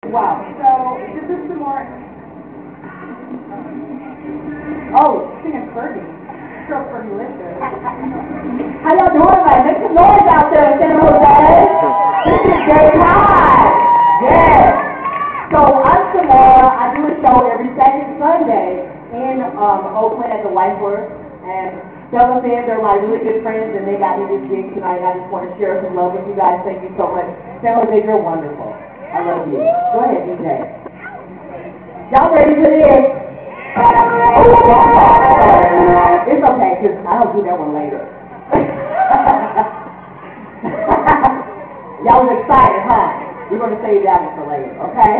Wow. So, this is some more. Oh, singing Fergie. Girl Fergie Lister. How y'all doing, man? Make some noise out there in San Jose. This is Jay High. Yes. So, I'm Samara. I do a show every second Sunday in Oakland at the White Horse. And Devil's in, they're like really good friends, and they got me this gig tonight. And I just want to share some love with you guys. Thank you so much. San Jose, you're wonderful. I love you. Go ahead, DJ. Y'all ready for this? It's okay, because I'll do that one later. Y'all was excited, huh? We're going to save that one for later, okay?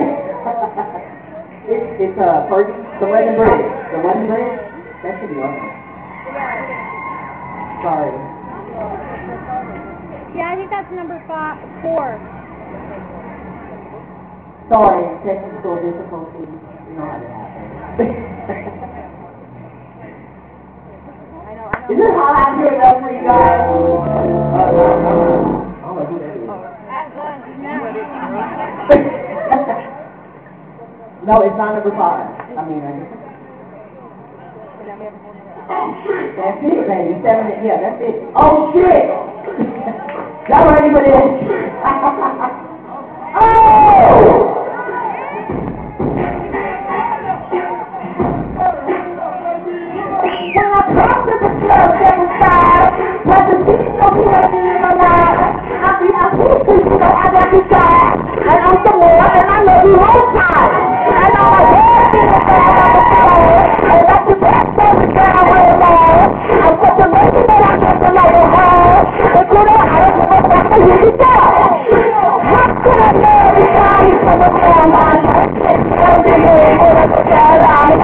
it's Fergie, the Wedding Bridge. The Wedding Bridge? That should be awesome. Sorry. Yeah, I think that's number 4. Sorry, technical difficulties. You know how that happens. Is it hot out here enough for you guys? No, it's not number 5. I mean, that's it, baby. 7, yeah, that's it. Oh, shit! Y'all ready for this? Oh! When I come to the club, every side, but the people don't hear me in my life. I see people, I got to try. And I'm somewhere, and I love you all time. And all I hear is the sound of the floor. And that's the best every time I wear it all. I'm such a lady that I get to know the hall. But you know, I don't give a fuck for you to go. How could I love you, guys, from the ground line? I'm the name of the skyline.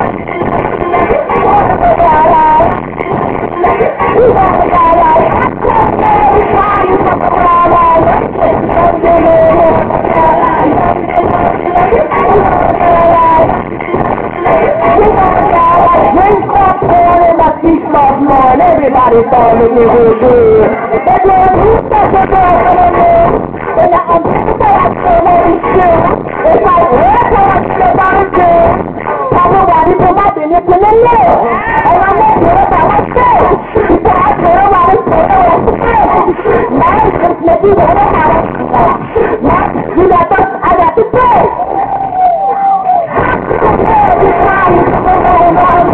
Everybody thought it was good. But when you start to go for the moon, and I'm just like so many shit. It's like every time I see about a girl, probably put my business in the middle. And I'm not good about myself. So I turn around and say, oh, that's the thing. Now it's just make you want to have it. Now, you got the, I got the thing. Every time you come around,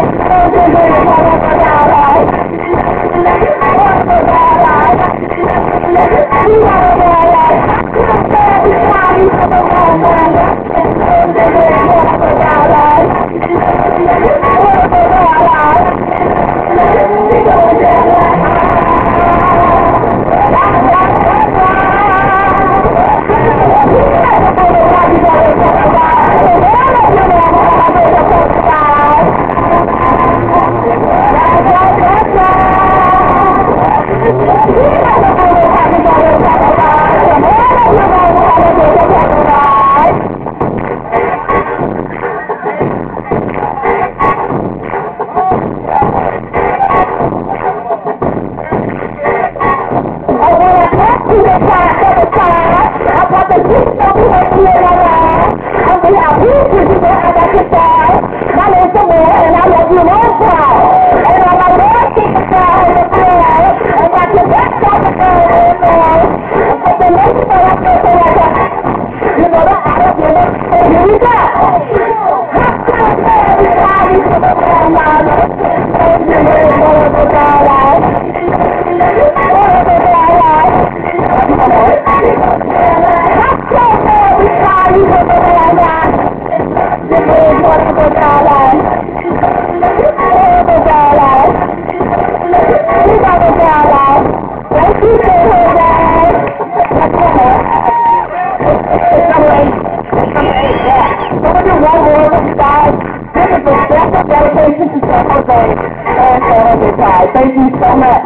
Thank you so much.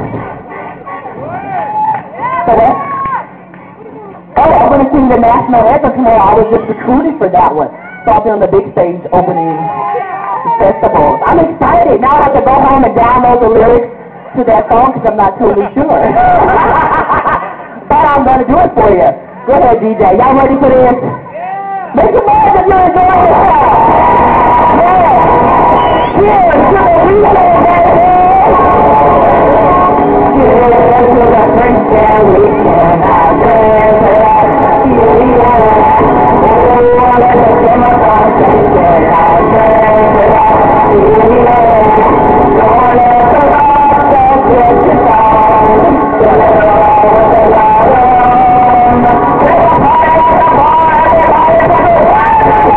So what? Oh, I'm going to sing the national anthem tomorrow. I was just recruited for that one. So I'll be on the big stage opening the festival. I'm excited. Now I have to go home and download the lyrics to that song because I'm not totally sure. But I'm going to do it for you. Go ahead, DJ. Y'all ready for this? Make some noise if you're enjoying yourself. Yeah. Cheers to the weekend, baby. Cheers to the Christian weekend. I drink to that. Yeah. Oh, let the Democrats take it. I drink to that. Yeah. Don't let the rock take it down. Don't let the rock take it down. Let the party at the bar. Everybody put the water.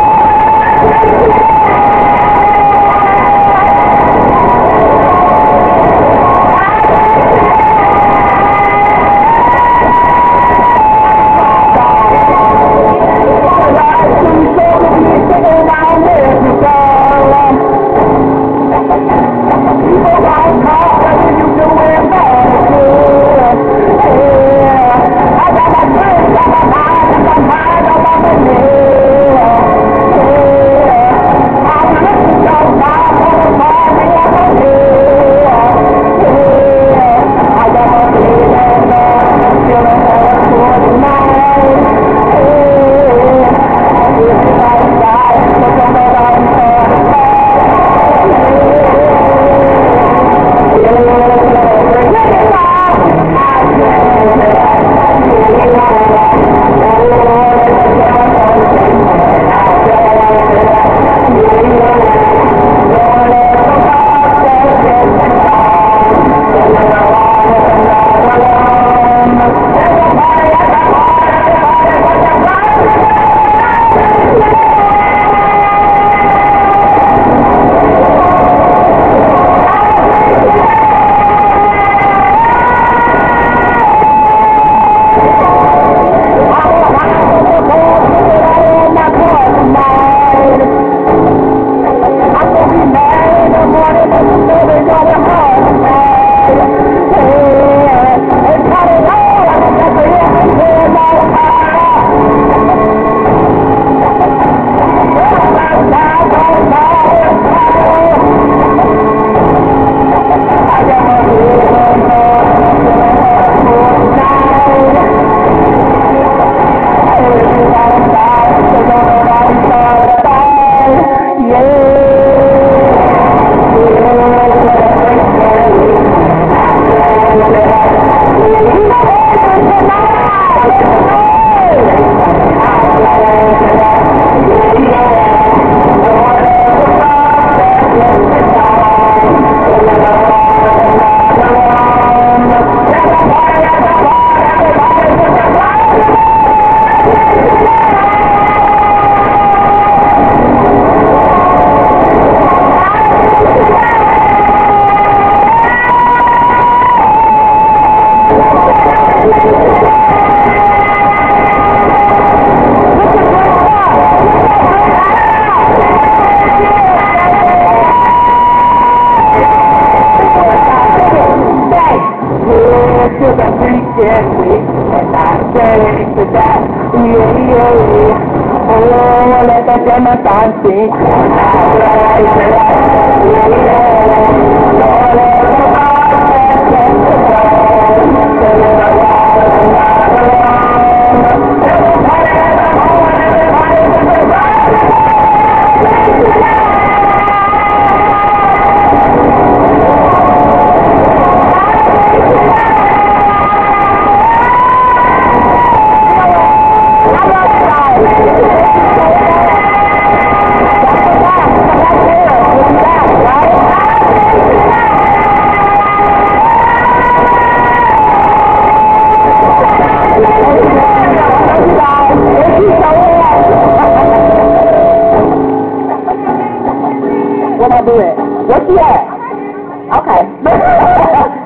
What I do it? What's she at? Okay.